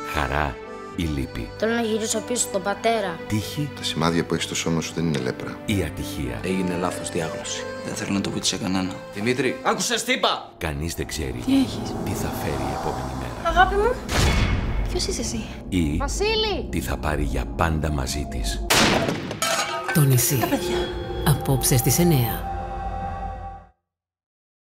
Χαρά ή λύπη. Θέλω να γυρίσω πίσω στον πατέρα. Τύχη. Τα σημάδια που έχει στο σώμα σου δεν είναι λέπρα. Ή ατυχία. Έγινε λάθος διάγνωση. Δεν θέλω να το πείτε σε κανένα. Δημήτρη, άκουσες τι είπα! Κανείς δεν ξέρει Τι έχεις? τι θα φέρει η επόμενη μέρα. Αγάπη μου. Ποιος είσαι εσύ? Ή Βασίλη. τι θα πάρει για πάντα μαζί της. Το νησί. Τα παιδιά. Απόψε στις 9.